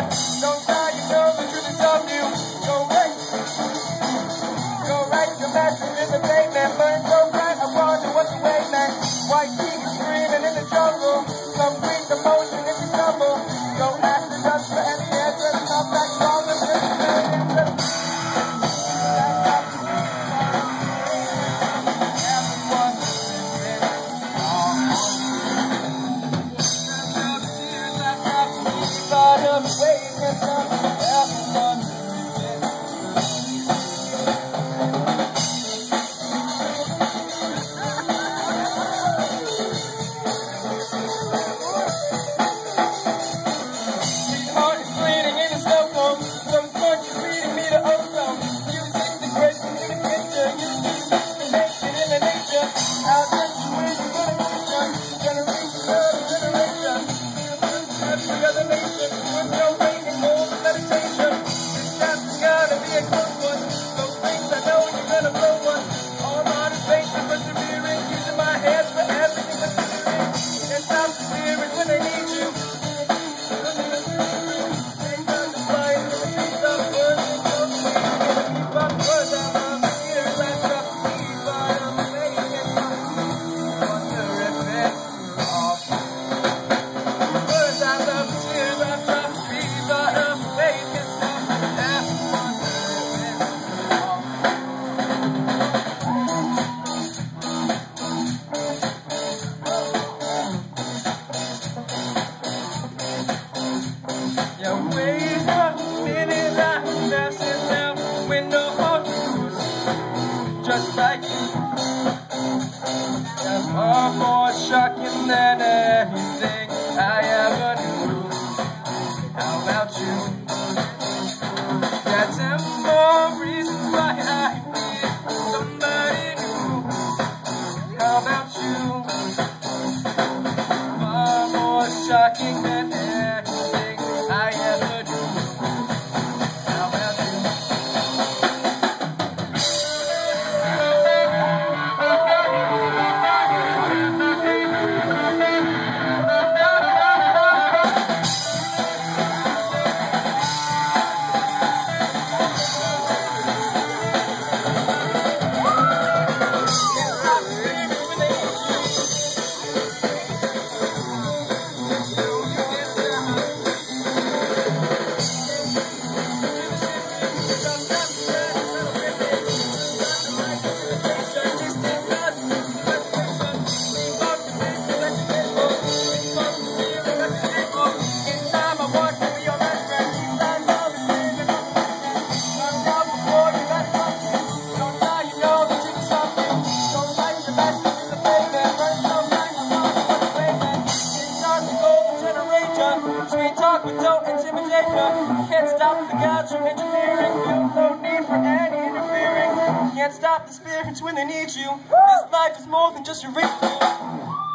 Don't try, you know the truth is on you. Go right the message in the pavement. Burn so bright, I wonder what's the way, man. White teeth screaming in the jungle. Complete the motion if you stumble. Don't ask the dust for any answer. Come back stronger than the answer. Just like you, you're far more shocking than anything I ever knew. How about you? Got 10 more reasons why I need somebody new. How about you? Far more shocking than anything I ever knew. How about you? Sweet talk, but don't intimidate her. Can't stop the gods from engineering. No need for any interfering. Can't stop the spirits when they need you. This life is more than just your ritual.